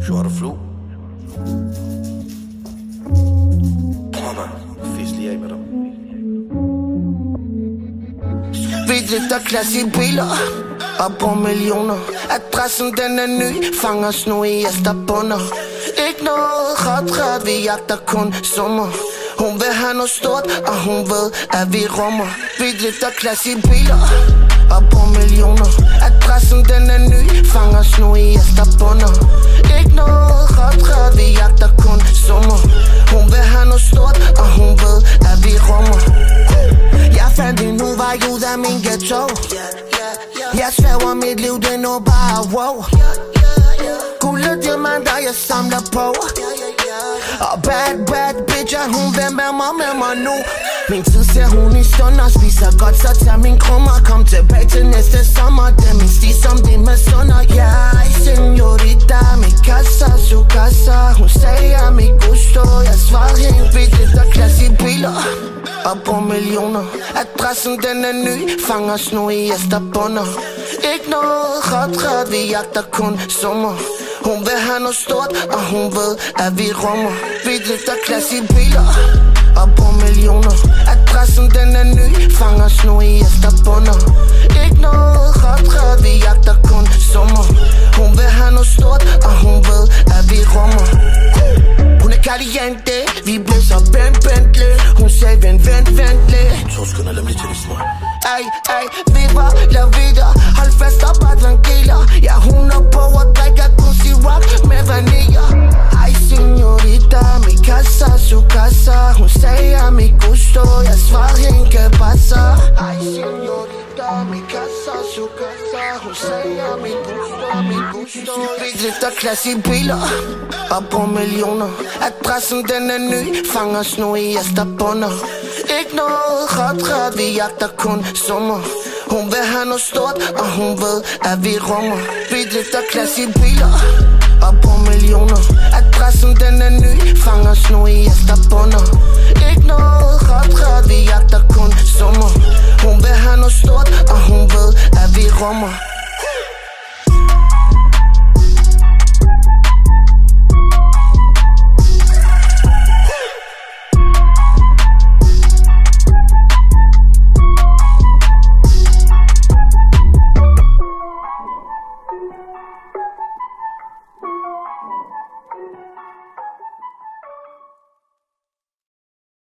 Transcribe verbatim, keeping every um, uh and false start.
Short og flu. Kom man, fisk lige af med dem. Vi drifter klasse i biler og bruger millioner. Adressen den er ny, fanger snu i Esterbunner. Ikke noget ret, vi jagter kun summer. Hun vil have noget stort, og hun ved, at vi rummer. Vi drifter klasse i biler og bruger millioner. Adressen den er ny, fanger snu i Esterbunner. Ikke noget ret, vi jagter kun summer. Hun vil have noget stort, og hun ved, at vi rummer. Jeg fandt hende, hun var ud af min ghetto. Jeg svæver mit liv, det er nu bare wow. Gulde diamanter, jeg samler på. Og bad, bad bitcher, hun vil med mig, med mig nu. Min tid ser hun i stunder, spiser godt, så tager min krummer. Kom tilbage til næste sommer, det er min sti, som de med sunder. Jeg señorita, mi casa, su casa. Hun sagde, mi gusto, jeg svarede hende. Vi drifter klasse i biler og bruger millioner. Adressen den er ny, fanger snu i Esterbunner. Ikke noget ret, vi jagter kun summer. Hun vil have noget stort, og hun ved, at vi rummer. Vi drifter klasse i biler og bruger millioner. Adressen den er ny, fanger snu i Esterbunner. Ikke noget ret, vi jagter kun summer. Hun vil have noget stort, og hun ved, at vi rummer. Hun er caliente, vi blæser Ben Bentley. Hun sagde, vent, vent, vent lidt. To sekunder, lad mig lige til det små. Ej, ej, viva la vida. Hold fast og bare tranquila. Jeg hunder på og drikker kun Ciroc med vanilla. Ej, señorita, mi casa, su casa. Hun sagde, mi gusto, jeg svarede hende, que pasa. Ej, señorita, mi casa, su casa. Hun sagde, mi gusto, mi gusto. Vi drifter klasse i biler og bruger millioner. Adressen den er ny, fanger snu i Esterbunner. Ikke noget ret, vi jagter kun summer. Hun vil have noget stort, og hun ved, at vi rummer. Vi drifter klasse i biler og bruger millioner. Adressen den er ny, fanger snu i Esterbunner. Ikke noget ret, vi jagter kun summer.